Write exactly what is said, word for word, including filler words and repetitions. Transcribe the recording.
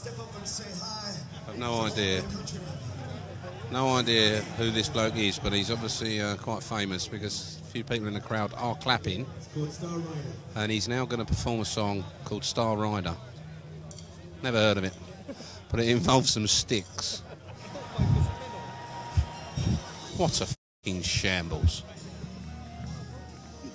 I've no idea. No idea who this bloke is, but he's obviously uh, quite famous because a few people in the crowd are clapping. And he's now going to perform a song called Star Rider. Never heard of it, but it involves some sticks. What a f***ing shambles.